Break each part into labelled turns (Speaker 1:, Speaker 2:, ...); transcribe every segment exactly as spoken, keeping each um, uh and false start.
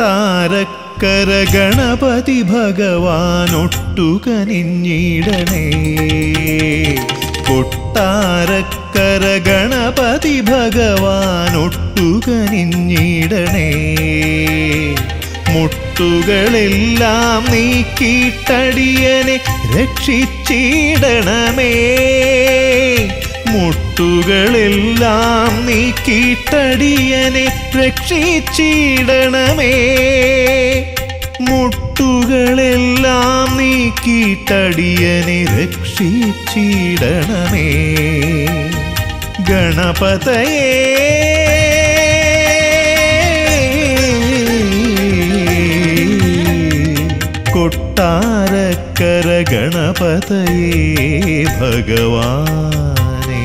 Speaker 1: കൊട്ടാരക്കര ഗണപതി ഭഗവാനൊട്ടുകനിഞ്ഞിടണേ കൊട്ടാരക്കര ഗണപതി ഭഗവാനൊട്ടുകനിഞ്ഞിടണേ മുട്ടുകളെല്ലാം നീക്കിയിട്ടടിയനെ രക്ഷിച്ചിടണമേ മുട്ടുകളെല്ലാം നീക്കിയിട്ടടിയനെ രക്ഷിച്ചിടണമേ മുട്ടുകളെല്ലാം നീക്കിയിട്ടടിയനെ രക്ഷിച്ചിടണമേ ഗണപതയേ കൊട്ടാരക്കര ഗണപതയേ ഭഗവാനേ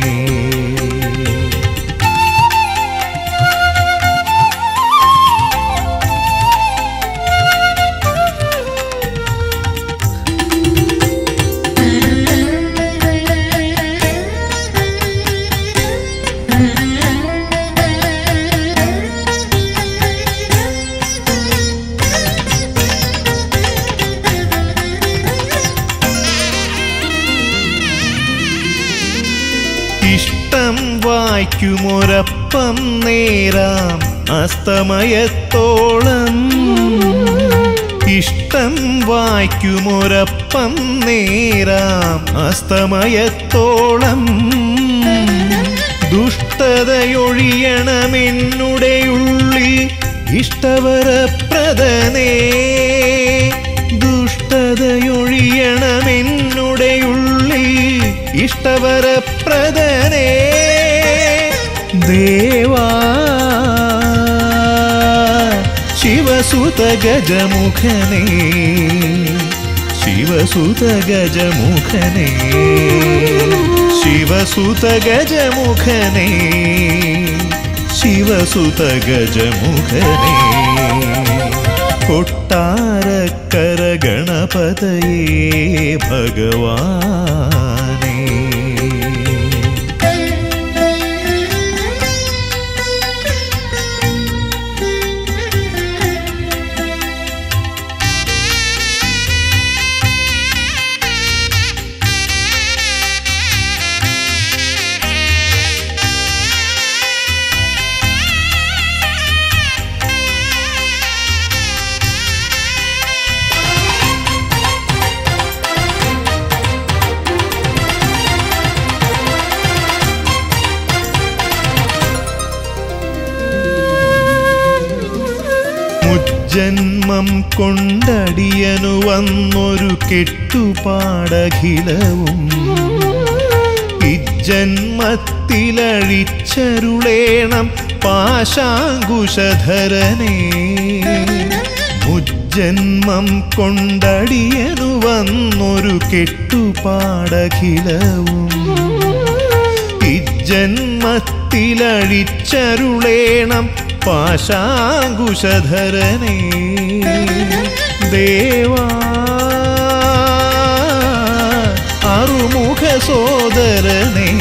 Speaker 1: ഇഷ്ടം വായിക്കുമൊരപ്പം നേരാം അസ്തമയത്തോളം ഇഷ്ടം വായിക്കുമൊരപ്പം നേരാം അസ്തമയത്തോളം ദുഷ്ടതയൊഴിയണമെന്നുടെ ഉള്ളിൽ ഇഷ്ടവരപ്രദനേ ദുഷ്ടതയൊഴിയണമെന്നുടെ ഉള്ളിൽ ഇഷ്ടവരപ്രദനേ ദേവാ ശിവസുത ഗജമുഖനേ ശിവസുത ഗജമുഖനേ ശിവസുത ഗജമുഖനേ ശിവസുത ഗജമുഖനേ കൊട്ടാരക്കര ഗണപതയേ ഭഗവാനേ ജന്മം കൊണ്ടടിയനു വന്നൊരു കെട്ടുപാടഖിലവും ഇജ്ജന്മത്തിലഴിച്ചരുളേണം പാശാങ്കുശധരനേ മുജ്ജന്മം കൊണ്ടടിയനു വന്നൊരു കെട്ടുപാടഖിലവും ഇജ്ജന്മത്തിലഴിച്ചരുളേണം പാശാങ്കുശധരനേ ദേവാ അറുമുഖ സോദരനേ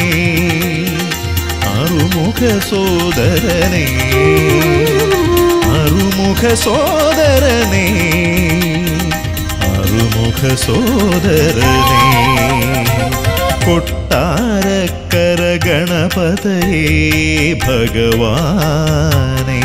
Speaker 1: അറുമുഖ സോദരനേ അറുമുഖ സോദരനേ അറുമുഖ സോദരനേ കൊട്ടാരക്കര ഗണപതയേ ഭഗവാനേ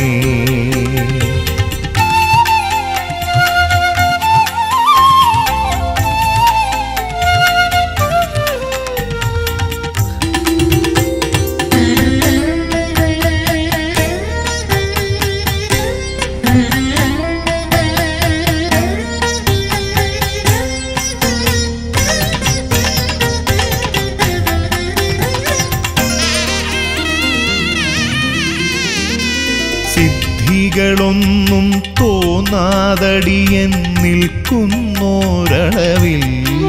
Speaker 1: സിദ്ധികളൊന്നും തോന്നാതടിയൻ നിൽക്കുന്നോരളവിൽ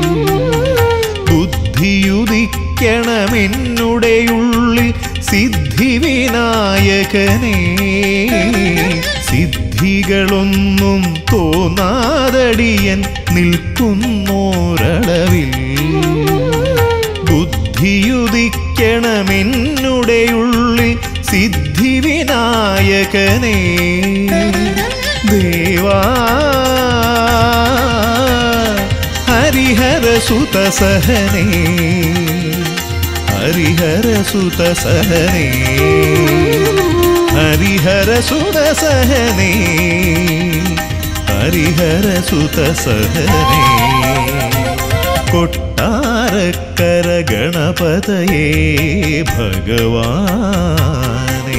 Speaker 1: ബുദ്ധിയുദിക്കണമെന്നുടെയുള്ളിൽ സിദ്ധി വിനായകനേ സിദ്ധികളൊന്നും തോന്നാതടിയൻ നിൽക്കുന്നോരളവിൽ ബുദ്ധിയുദിക്കണമെന്നുടെയുള്ളിൽ സിദ്ധി വിനായകനേ देवा हरिहर सुत सहने हरिहर सुत सहने हरिहर सुत सहने हरिहर सुत सहने കൊട്ടാരക്കര ഗണപതയേ ഭഗവാനേ.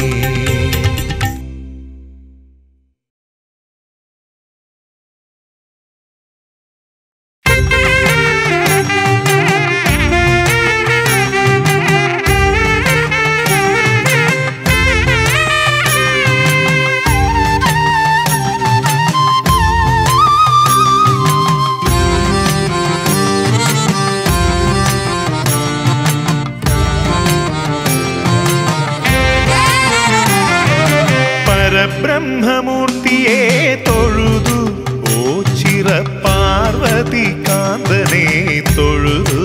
Speaker 1: ബ്രഹ്മമൂർത്തിയെ തൊഴുതു ഓ ചിര പാർവതി കാന്തനെ തൊഴുതു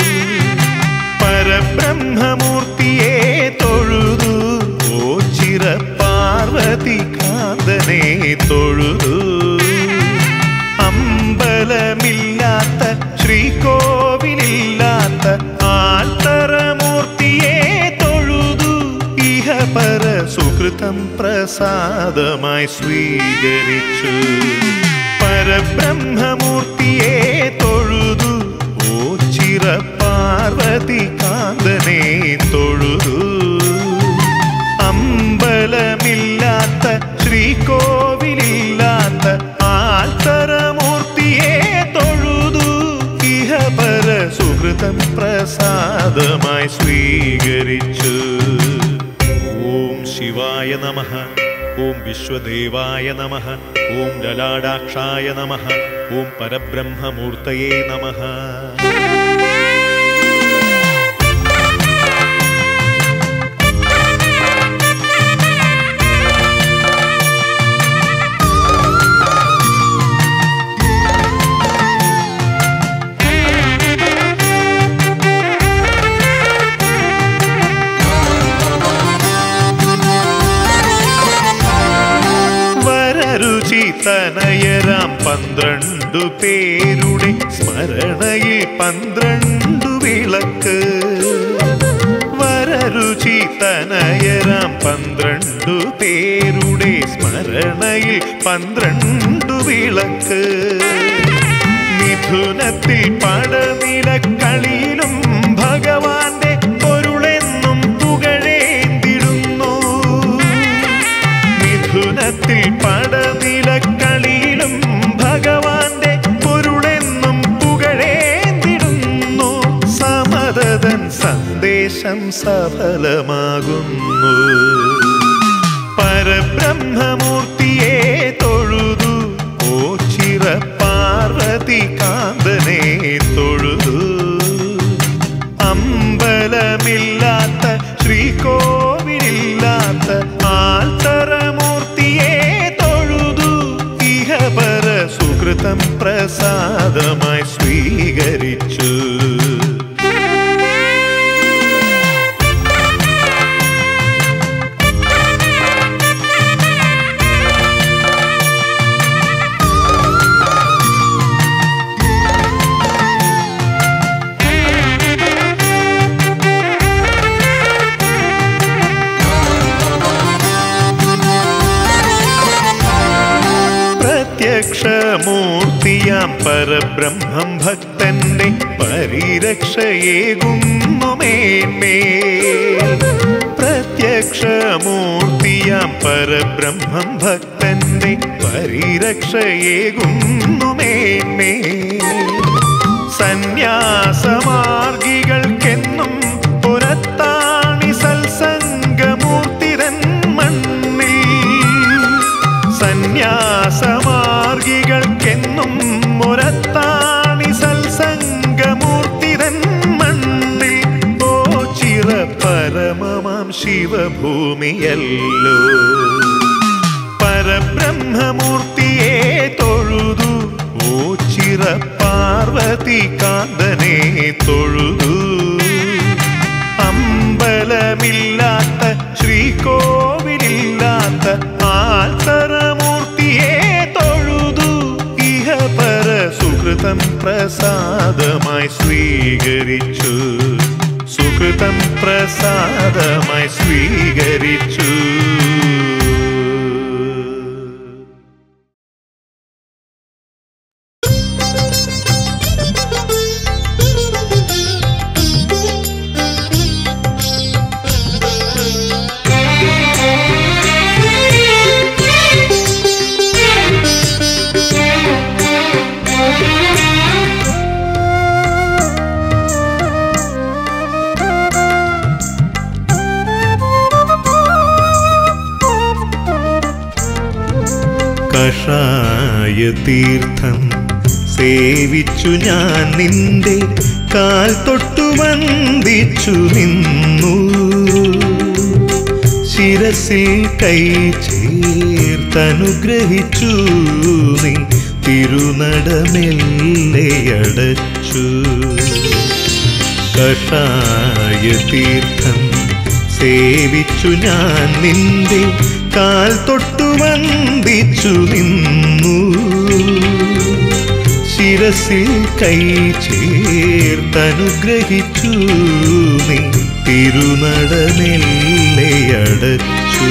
Speaker 1: പരബ്രഹ്മമൂർത്തിയെ തൊഴുതു ഓ ചിര പാർവതി കാന്തനെ തൊഴുതു അമ്പലമില്ലാത്ത ശ്രീകോവിലില്ലാത്ത ആൽത്തറമൂർത്തിയെ തൊഴുതു ഇഹപര സുകൃതം പ്രസാദമായി സ്വീകരിച്ചു പരബ്രഹ്മമൂർത്തിയെ തൊഴുതു ഓ ചിര പാർവതി കാന്തനെ തൊഴുതു അമ്പലമില്ലാത്ത ശ്രീകോവിലില്ലാത്ത ആൽത്തറമൂർത്തിയെ തൊഴുതു ഇഹപര സുകൃതം പ്രസാദമായി സ്വീകരിച്ചു. ഓം ശിവായ നമഃ. ഓം വിശ്വദേവായ നമഃ. ഓം ലലാടാക്ഷായ നമഃ. ഓം പരബ്രഹ്മമൂർത്തയേ നമഃ. തനയരാം പന്ത്രണ്ടു പേരുടെ സ്മരണയിൽ പന്ത്രണ്ടു വിളക്ക് വരരുചി തനയരാം പന്ത്രണ്ടു പേരുടെ സ്മരണയിൽ പന്ത്രണ്ടു വിളക്ക് മിഥുനത്തിൽ പടനിലക്കളിയിലും ഭഗവാന്റെ പൊരുളെന്നും പുകഴേന്തിടുന്നു മിഥുനത്തിൽ പടനിലക്കളിയിലും ഭഗവാന്റെ പൊരുളെന്നും പുകഴേന്തിടുന്നു സമദതൻ സന്ദേശം സഫലമാകുന്നു പരബ്രഹ്മമൂർത്തിയെ തൊഴുതു ഓ ചിര പാർവതി കാന്തനെ തൊഴുതു അമ്പലമില്ലാത്ത ശ്രീകോവിലില്ലാത്ത ആൽത്തറമൂർത്തിയെ തൊഴുതു ഇഹപര സുകൃതം പ്രസാദമായി സ്വീകരിച്ചു. പ്രത്യക്ഷമൂർത്തിയാം പരബ്രഹ്മം ഭക്തന്റെ പരിരക്ഷയേകുന്നു മേന്മേൽ പ്രത്യക്ഷമൂർത്തിയാം പരബ്രഹ്മം ഭക്തന്റെ പരിരക്ഷയേകുന്നു മേന്മേൽ സന്യാസമാർഗികൾക്കെന്നും പുറത്താണി സത്സംഗമൂർത്തിതൻ മണ്ണിൽ സന്യാസമാർഗികൾക്കെന്നും മുരത്താണി സത്സംഗമൂർത്തിതൻ മണ്ണിൽ ഓ ചിര പരമമാം ശിവഭൂമിയല്ലോ പരബ്രഹ്മമൂർത്തിയെ തൊഴുതു ഓ ചിര പാർവതി കാന്തനെ തൊഴുതു അമ്പലമില്ലാത്ത ശ്രീകോവിലില്ലാത്ത ആൽത്തറമൂർത്തി സ്വീകരിച്ചു, സുഹൃതം പ്രസാദമായി സ്വീകരിച്ചു. കഷായ തീർത്ഥം സേവിച്ചു ഞാൻ നിന്റെ കാൽ തൊട്ടു വന്ദിച്ചു നിന്നു, ശിരസിൽ കൈ ചേർത്തനുഗ്രഹിച്ചു നീ തിരുനടമെല്ലയടച്ചു. കഷായ തീർത്ഥം സേവിച്ചു ഞാൻ നിന്റെ കാൽ തൊട്ടു വന്ദിച്ചു നിന്നു, ശിരസിൽ കൈ ചേർത്തനുഗ്രഹിച്ചു നീ തിരുനടമെല്ലയടച്ചു.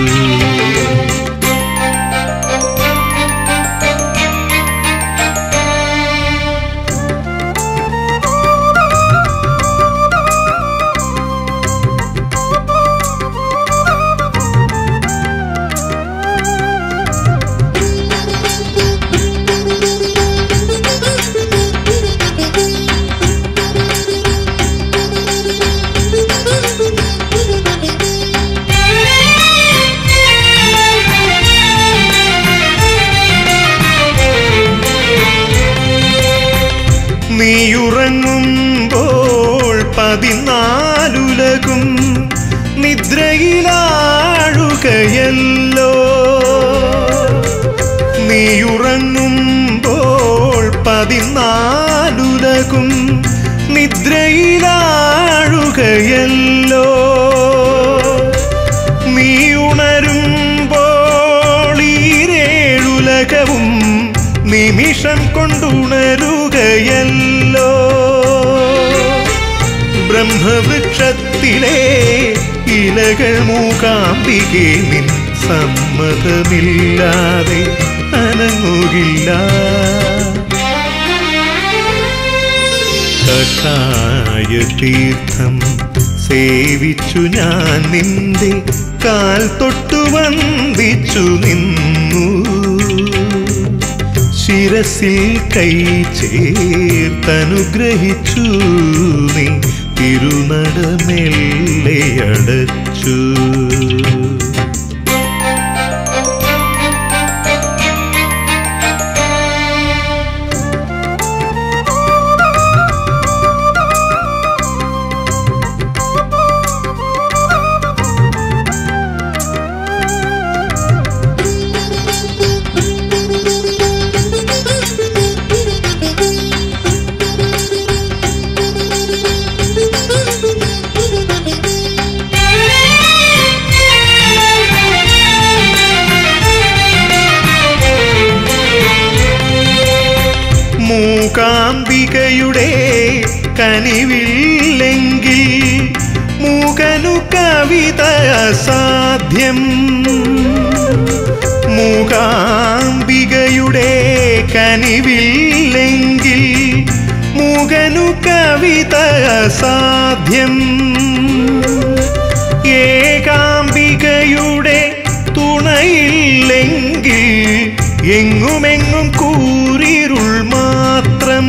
Speaker 1: നീയുറങ്ങുമ്പോൾ പതിനാലുലകും നിദ്രയിലാഴുകയല്ലോ, നീയുറങ്ങുമ്പോൾ പതിനാലുലകും നിദ്രയിലാഴുകയല്ലോ, നീ ഉണരുമ്പോൾ ഈരേഴുലകവും നിമിഷം കൊണ്ടുണരുകയല്ലോ. ബ്രഹ്മവൃക്ഷത്തിലെ ഇലകൾ മൂകാംബികെ നിൻ സമ്മതമില്ലാതെ അനങ്ങുകില്ല. കഷായ തീർത്ഥം സേവിച്ചു ഞാൻ നിന്റെ കാൽ തൊട്ടു വന്ദിച്ചു നിന്നു, ശിരസിൽ കൈ ചേർത്തനുഗ്രഹിച്ചു നീ തിരുനടമെല്ലയടച്ചു. മൂകാംബികയുടെ കനിവില്ലെങ്കിൽ മൂകനു കവിത അസാധ്യം, മൂകാംബികയുടെ കനിവില്ലെങ്കിൽ മൂകനു കവിത അസാധ്യം. ഏകാംബികയുടെ തുണയില്ലെങ്കിൽ എങ്ങുമെങ്ങും കൂരിരുൾ മാത്രം.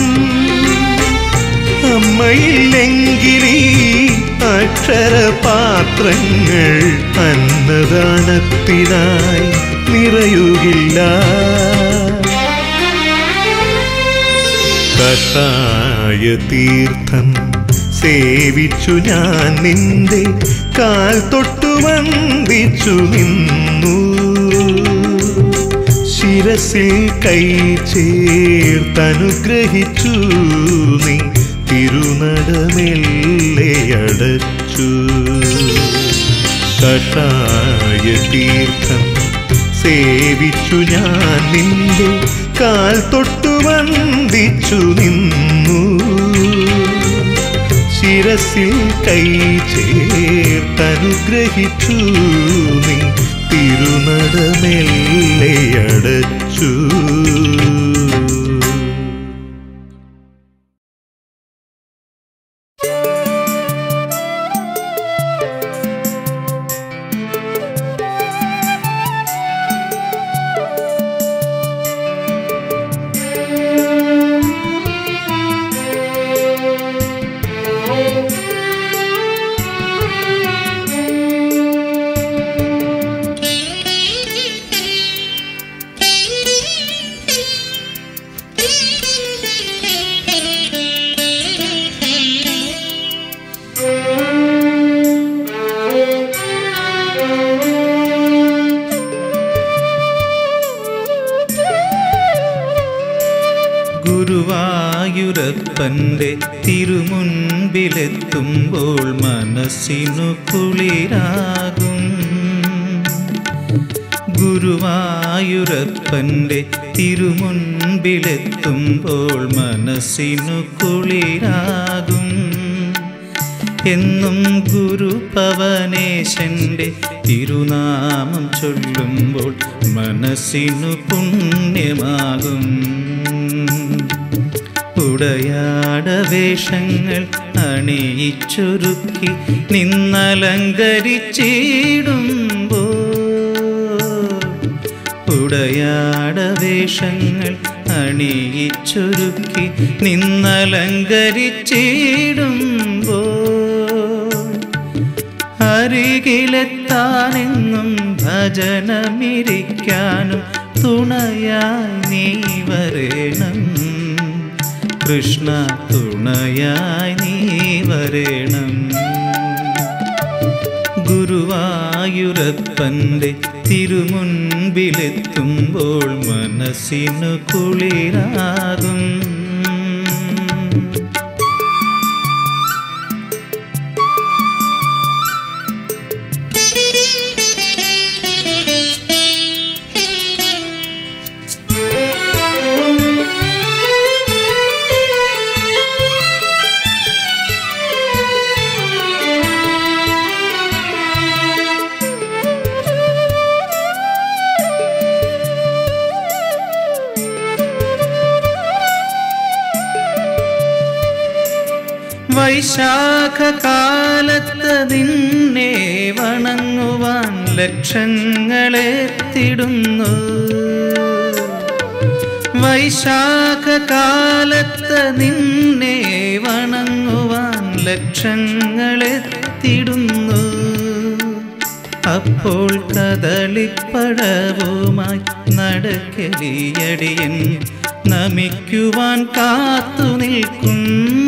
Speaker 1: അമ്മയില്ലെങ്കിലീ അക്ഷരപാത്രങ്ങൾ അന്നദാനത്തിനായി നിറയുകില്ല. കഷായ തീർത്ഥം സേവിച്ചു ഞാൻ നിന്റെ കാൽ തൊട്ടു വന്ദിച്ചു നിന്നു, ശിരസിൽ കൈ ചേർത്തനുഗ്രഹിച്ചു നീ തിരുനടമെല്ലയടച്ചു. കഷായ തീർത്ഥം സേവിച്ചു ഞാൻ നിന്റെ കാൽ തൊട്ടു വന്ദിച്ചു നിന്നു, ശിരസിൽ കൈ ചേർത്തനുഗ്രഹിച്ചു നിൻ തിരുനടമെല്ലെ അടച്ചു.
Speaker 2: ഗുരുവായൂരപ്പൻ്റെ തിരുമുൻപിലെത്തുമ്പോൾ മനസ്സിനു കുളിരാകും. ഗുരുവായൂരപ്പൻ്റെ തിരുമുൻപിലെത്തുമ്പോൾ മനസ്സിനു കുളിരാകും. എന്നും ഗുരുപവനേശൻ്റെ തിരുനാമം ചൊല്ലുമ്പോൾ മനസ്സിനു പുണ്യമാകും. ഉടയാടവേഷങ്ങൾ അണിയിച്ചൊരുക്കി നിന്നലങ്കരിച്ചിടുമ്പോൾ, ഉടയാടവേഷങ്ങൾ അണിയിച്ചൊരുക്കി നിന്നലങ്കരിച്ചിടുമ്പോൾ, അരികിലെത്താനെന്നും ഭജനമിരിക്കാനും തുണയായി നീ വരേണം. കൃഷ്ണ തുണയായി നീ വരേണം. ഗുരുവായൂരപ്പൻ്റെ തിരുമുൻപിലെത്തുമ്പോൾ മനസ്സിനു കുളിരാകും. വൈശാഖകാലത്ത് നിന്നെ വണങ്ങുവാൻ ലക്ഷങ്ങളെത്തിടുന്നു. വൈശാഖകാലത്ത് നിന്നെ വണങ്ങുവാൻ ലക്ഷങ്ങളെത്തിടുന്നു. അപ്പോൾ കദളിപ്പഴവുമായി നടക്കലിയടിയൻ നമിക്കുവാൻ കാത്തു നിൽക്കും.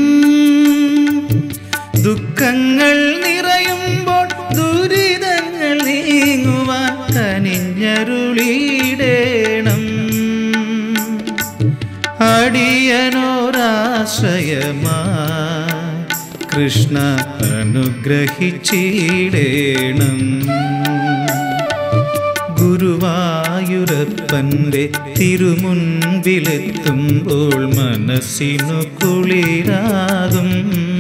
Speaker 2: ദുഃഖങ്ങൾ നിറയുമ്പോൾ ദുരിതങ്ങൾ നീങ്ങുവാൻ കനിഞ്ഞരുളിയിടേണം. അടിയനോരാശ്രയമായി കൃഷ്ണ അനുഗ്രഹിച്ചിടേണം. ഗുരുവായൂരപ്പൻ്റെ തിരുമുൻപിലെത്തുമ്പോൾ മനസ്സിനു കുളിരാകും.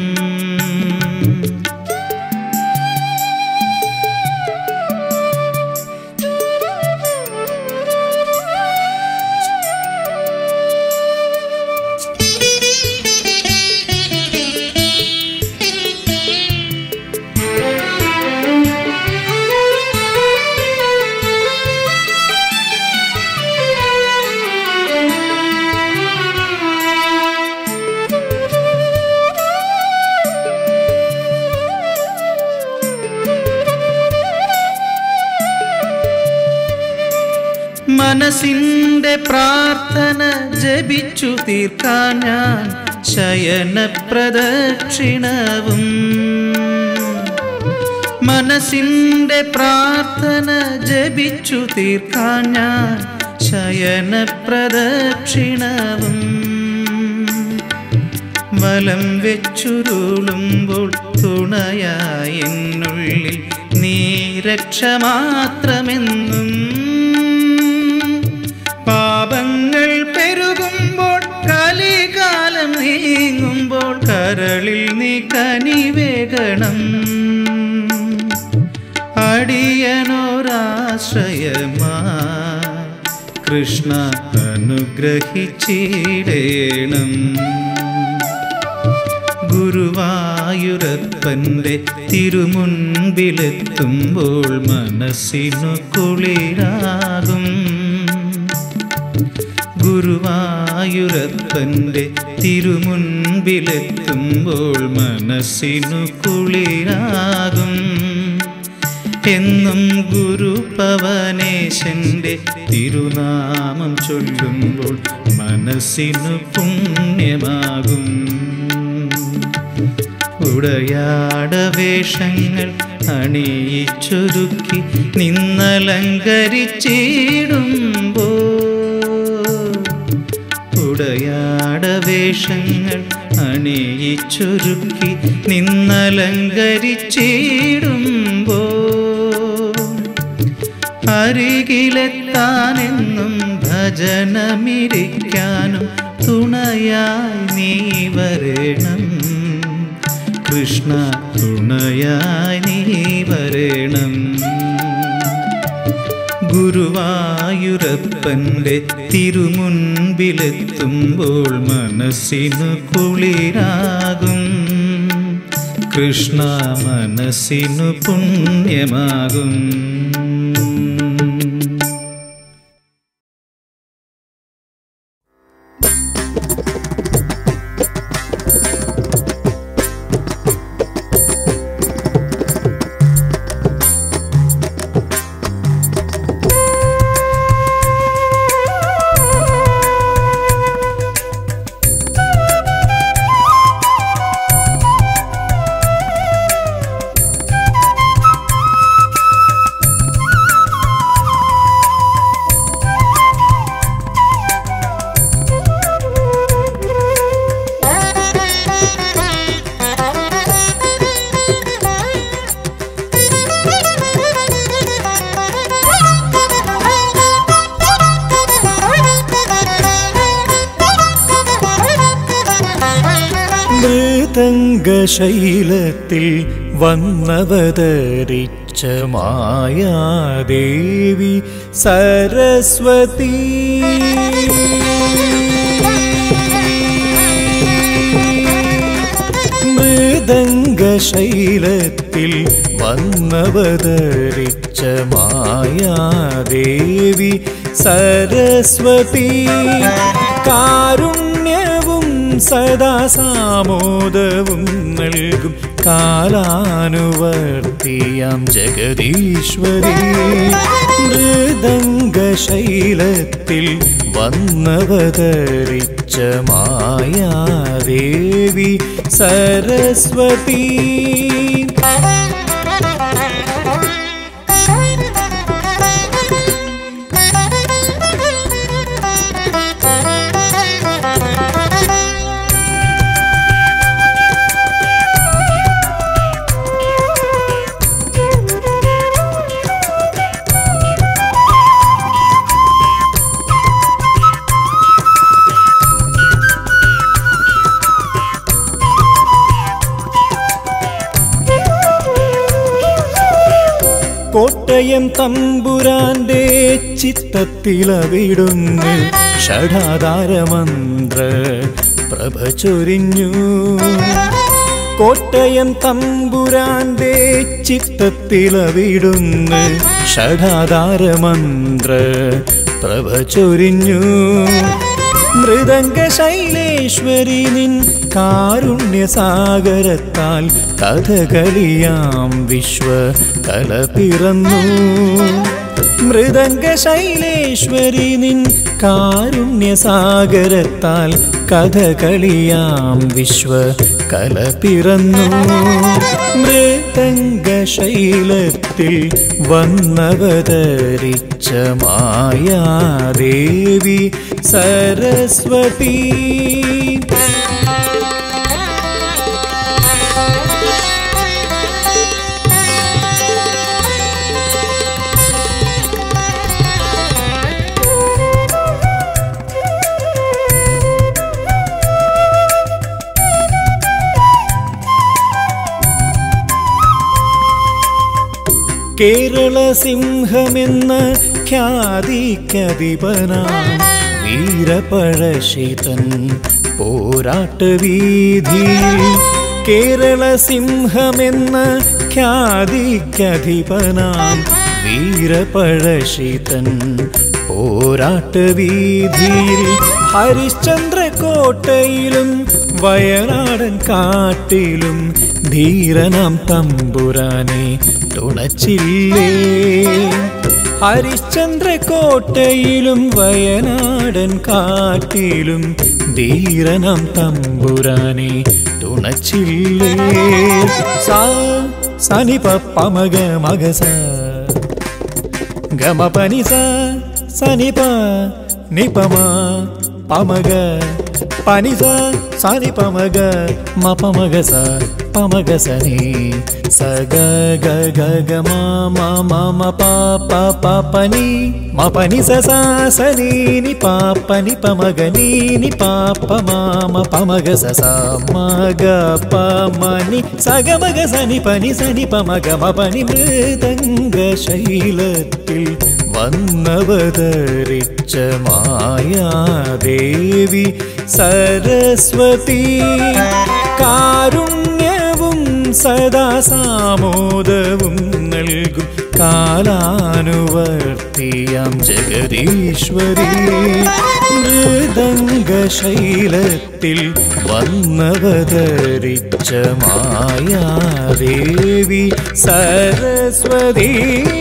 Speaker 2: മനസ്സിൻ്റെ പ്രാർത്ഥന ജപിച്ചു തീർക്കാൻ ഞാൻ ശയന പ്രദക്ഷിണവും. മനസ്സിൻ്റെ പ്രാർത്ഥന ജപിച്ചു തീർക്കാൻ ഞാൻ ശയന പ്രദക്ഷിണവും. വലം വെച്ചുരുളുമ്പോൾ തുണയായി എന്നുള്ളിൽ നീ രക്ഷ മാത്രമെന്നും. പാപങ്ങൾ പെരുകുമ്പോൾ കലികാലം നീങ്ങുമ്പോൾ കരളിൽ നീ കനിവേകണം അടിയനോരാശ്രയമാ കൃഷ്ണ അനുഗ്രഹിച്ചിടേണം ഗുരുവായൂരപ്പൻ്റെ തിരുമുൻപിലെത്തുമ്പോൾ മനസ്സിനു കുളിരാകും ഗുരുവായൂരപ്പൻ്റെ തിരുമുൻപിലെത്തുമ്പോൾ മനസ്സിനു കുളിരാകും എന്നും ഗുരുപവനേശൻ്റെ തിരുനാമം ചൊല്ലുമ്പോൾ മനസ്സിനു പുണ്യമാകും ഉടയാടവേഷങ്ങൾ അണിയിച്ചൊരുക്കി നിന്നലങ്കരിച്ചിടുമ്പോൾ ഉടയാടവേഷങ്ങൾ അണിയിച്ചൊരുക്കി നിന്നലങ്കരിച്ചിടുമ്പോൾ അരികിലെത്താനെന്നും ഭജനമിരിക്കാനും തുണയായി നീ വരണം കൃഷ്ണ തുണയായി നീ വരണം ഗുരുവായൂരപ്പൻ്റെ തിരുമുൻപിലെത്തുമ്പോൾ മനസ്സിനു കുളിരാകും കൃഷ്ണ മനസ്സിനു പുണ്യമാകും
Speaker 3: ശൈലത്തിൽ വന്നവതരിച്ച മായാദേവി സരസ്വതി മൃദംഗശൈലത്തിൽ വന്നവതരിച്ച മായാദേവി സരസ്വതി കാരുണ്യവും സദാ സാമോദവും നൽകും കാലാനുവർത്തിയാം ജഗദീശ്വരി മൃദംഗശൈലത്തിൽ വന്നവതരിച്ച മായാദേവി സരസ്വതി കോട്ടയം തമ്പുരാന്റെ ചിത്തത്തിലവിടുന്ന് ഷഡാധാരമന്ത്ര പ്രഭ ചൊരിഞ്ഞു കോട്ടയം തമ്പുരാന്റെ ചിത്തത്തിലവിടുന്ന് ഷഡാധാരമന്ത്ര പ്രഭ ചൊരിഞ്ഞു മൃദംഗശൈലേശ്വരി നിൻ കാരുണ്യസാഗരത്താൽ കഥകളിയാം വിശ്വ കല പിറന്നു മൃദംഗശൈലേശ്വരി നിൻ കാരുണ്യസാഗരത്താൽ കഥകളിയാം വിശ്വ കല പിറന്നു മൃദംഗശൈലത്തിൽ വന്നവതരിച്ച മായാദേവി സരസ്വതി കേരള സിംഹമെന്ന ഖ്യാതിക്കധിപനാം വീരപഴശ്ശിതൻ പോരാട്ടവീതിയിൽ കേരള സിംഹമെന്ന ഖ്യാതിക്കധിപനാം വീരപഴശ്ശിതൻ പോരാട്ടവീതിയിൽ ഹരിശ്ചന്ദ്ര കോട്ടയിലും വയനാടൻ കാട്ടിലും ധീരനാം തമ്പുരാനെ തുണച്ചില്ലേ. ഹരിശ്ചന്ദ്ര കോട്ടയിലും വയനാടൻ കാട്ടിലും ധീരനാം തമ്പുരാനെ തുണച്ചില്ലേ. സാ സനി പപ്പ മഗ മഗ സ ഗമ പനി സ സനി പ നിപമ പമഗ പനി സ സനി പമഗ മ പമഗ സ പമഗ സനി സ ഗ ഗ ഗ ഗ മ മ മ മ പ പ പ പനി മ പനി സ സ സനി നി പ പനി പമഗ നി നി പ പ മ മ പമഗ സ സ മ ഗ പ മ നി സ ഗ മ ഗ സനി പനി സനി പമഗ മ പനി മൃദംഗ ശൈലത്തിൽ വന്നവതരിച്ച മായാദേവി സരസ്വതി കാരുണ്യവും സദാ സാമോദവും നൽകും കാലാനുവർത്തിയാം ജഗദീശ്വരി മൃദംഗശൈലത്തിൽ വന്നവതരിച്ച മായാദേവി സരസ്വതി.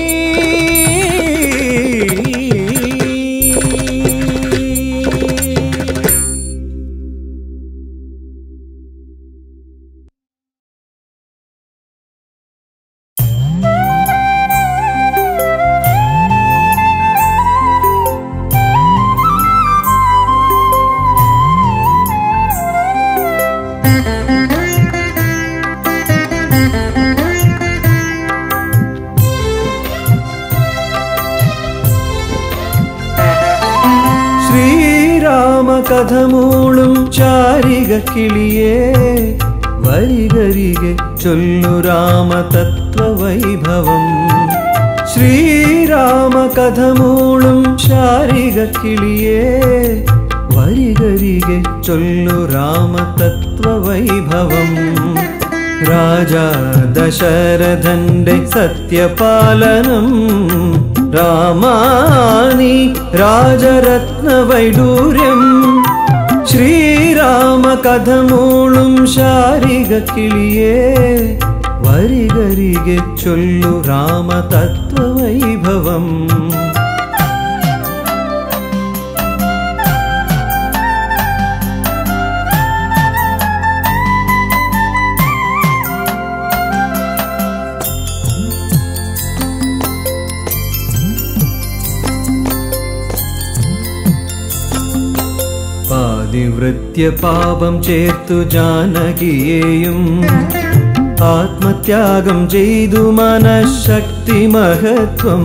Speaker 4: കഥമൂളും ചാരിക കിളിയേ വരികരികെ ചൊല്ലു രാമതത്വവൈഭവം. ശ്രീരാമ കഥമൂളും ചാരിക കിളിയേ വരികരികെ ചൊല്ലു രാമതത്വവൈഭവം. രാജാ ദശരഥന്റെ സത്യപാലനം രാമാനി രാജരത്നവൈഡൂര്യം. ശ്രീരാമ കഥമൂളും ശാരിക കിളിയേ വരികരികെ ചൊല്ലു രാമതത്വവൈഭവം. പാതിവൃത്യ പാപം ചേർത്തു ജാനകിയെയും ആത്മത്യാഗം ചെയ്തു മനഃശക്തി മഹത്വം.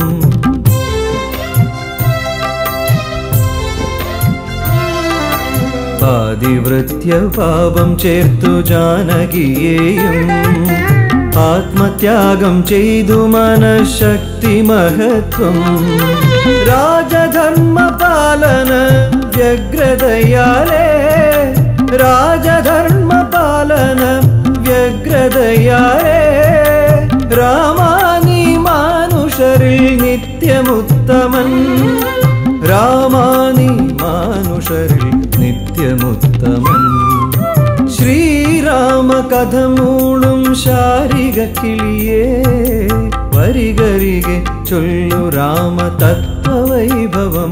Speaker 4: പാതിവൃത്യ പാപം ചേർത്തു ജാനകിയെയും ആത്മത്യാഗം ചെയ്തു മനഃശക്തി മഹത്വം. രാജധർമ്മ പാലന വ്യഗ്രതയാലേ രാജധർമ്മ പാലന വ്യഗ്രതയാലേ രാമാനി മാനുഷരിൽ നിത്യമുത്തമൻ. രാമാനി മാനുഷരിൽ നിത്യമുത്തമൻ. ശ്രീരാമ കഥമൂളും ശാരിക കിളിയേ വരികരികെ ചൊല്ലു രാമതത്വവൈഭവം.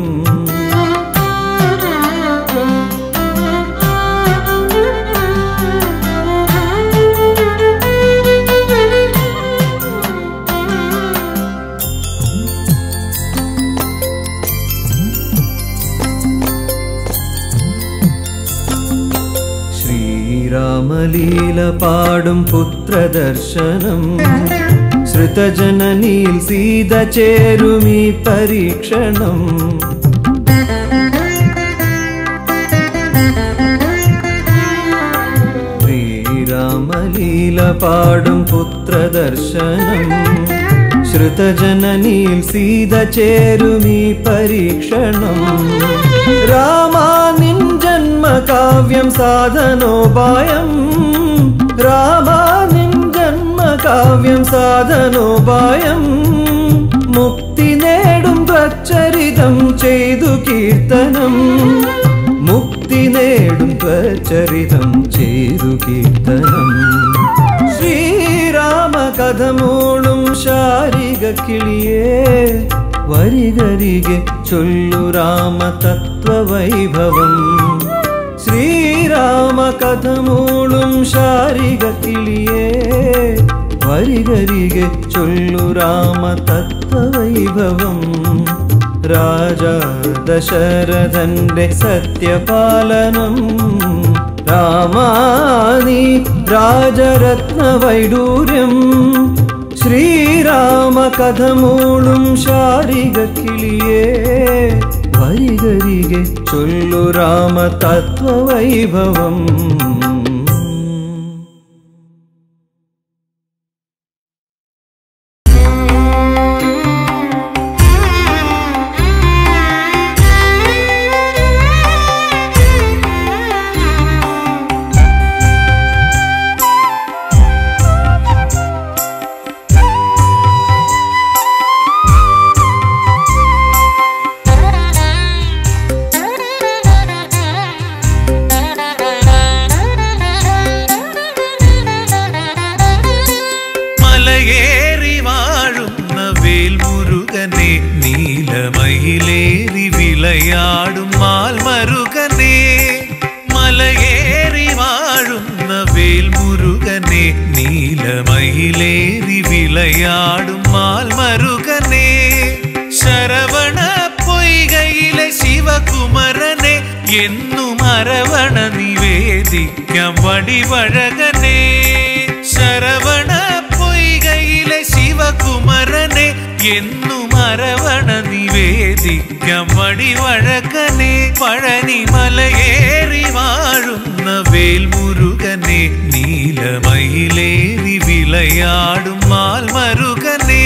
Speaker 4: ശ്രീരാമലീല പാടും പുത്രദർശനം ശ്രുതജനനിയിൽ സീത ചേരുമീ പരീക്ഷണം. ശ്രീരാമലീല പാടും പുത്രദർശനം ശ്രുതജനനിയിൽ സീത ചേരുമീ പരീക്ഷണം. രാമാ നിൻ ജന്മകാവ്യം സാധനോപായം, രാമാ നിൻ ജന്മകാവ്യം സാധനോപായം. മുക്തി നേടും ത്വച്ചരിതം ചെയ്തു കീർത്തനം, മുക്തി നേടും ത്വച്ചരിതം ചെയ്തു കീർത്തനം. ശ്രീരാമ കഥ മൂളും ശാരിക കിളിയേ, വരികരികെ ചൊല്ലു രാമ തത്വവൈഭവം. ശ്രീരാമ കഥ മൂളും ശാരിക കിളിയേ, വരികരികെ ചൊല്ലു രാമ തത്വവൈഭവം. രാജാ ദശരഥന്റെ സത്യപാലനം, രാമാനി രാജരത്ന വൈഡൂര്യം. ശ്രീരാമ കഥ മൂളും ശാരിക കിളിയേ, വരികരികെ ചൊല്ലു രാമ തത്വവൈഭവം.
Speaker 2: നീലമയിലേറി വിളയാടും മാൽമരുകനെ, മലയേറി വാഴുന്ന വേൽമുരുകനെ, നീലമയിലേറി വിളയാടും മാൽമരുകനെ. ശരവണ പൊയ്കയിലെ ശിവകുമരനെ, എന്നും അരവണ നിവേദിക്കാം വടിവഴകനെ. ശരവണ പൊയ്കയിലെ ശിവകുമരനെ, എന്നും അരവണ നിവേദിക്കാം വടിവഴകനെ. പഴനി മലയേറി വാഴുന്ന വേൽമുരുകനെ, നീലമയിലേറി വിളയാടും മാൽമരുകനെ.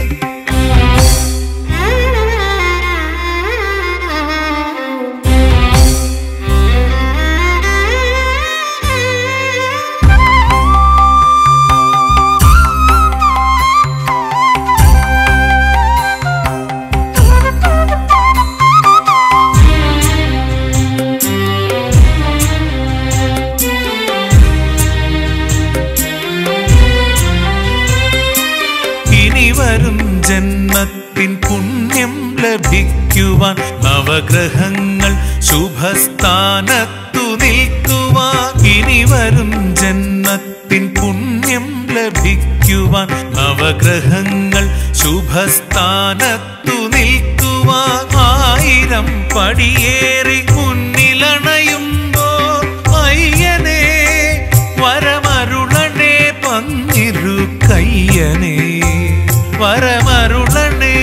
Speaker 2: വരും ജന്മത്തിൻ പുണ്യം ലഭിക്കുവാൻ, നവഗ്രഹങ്ങൾ ശുഭസ്ഥാനത്തു നിൽക്കുവാൻ. ഇനി വരും ജന്മത്തിൻ പുണ്യം ലഭിക്കുവാൻ, നവഗ്രഹങ്ങൾ ശുഭസ്ഥാനത്തു നിൽക്കുവാൻ. ആയിരം പടിയേറി മുന്നിലണയുമ്പോൾ അയ്യനെ വരമരുളണേ പന്നിരു കയ്യനെ, വരമരുളണേ.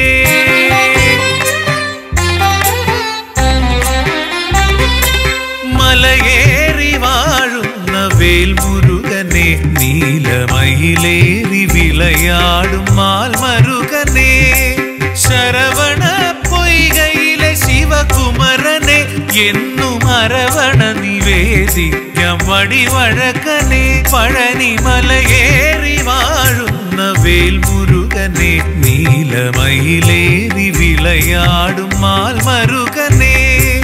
Speaker 2: മലയേറി വാഴുന്ന വേൽമുരുകനെ, നീലമയിലേറി വിളയാടും മാൽമരുകനെ. ശരവണ പൊയ്കയിലെ ശിവകുമരനെ, എന്നും അരവണ നിവേദിക്കാം വടിവഴകനെ. പഴനി മലയേറി വാഴുന്ന വേൽമുരുകനെ, നീലമയിലേറി വിളയാടും മാൽമരുകനെ.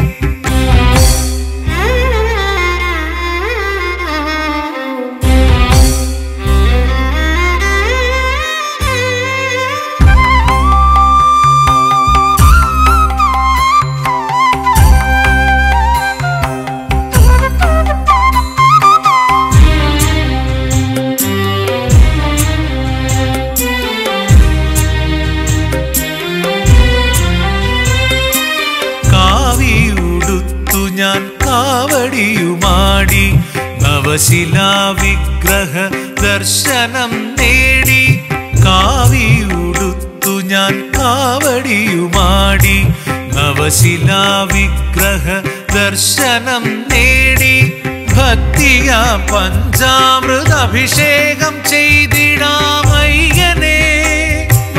Speaker 2: ഞാൻ കാവടിയുമാടി നവശിലാവിഗ്രഹ ദർശനം നേടി. കാവിയുടുത്തു ഞാൻ കാവടിയുമാടി നവശിലാവിഗ്രഹ ദർശനം നേടി. ഭക്തിയാ പഞ്ചാമൃത അഭിഷേകം ചെയ്തിടാമയ്യനെ,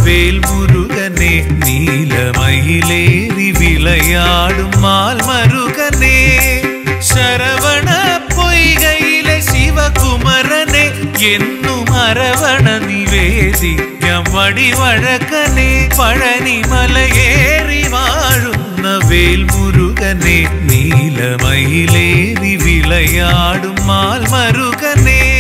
Speaker 2: വേൽമുരുകനെ നീലമയിലേറി വിളയാടും മാൽമരുകനെ ശരവണ പൊയ്കയിലെ ശിവകുമരനെ എന്നും അരവണ നിവേദിക്കാം വടിവഴക്കനെ പഴനിമലയേറി വാഴുന്ന വേൽമുരുകനെ നീലമയിലേറി വിളയാടും മാൽമരുകനെ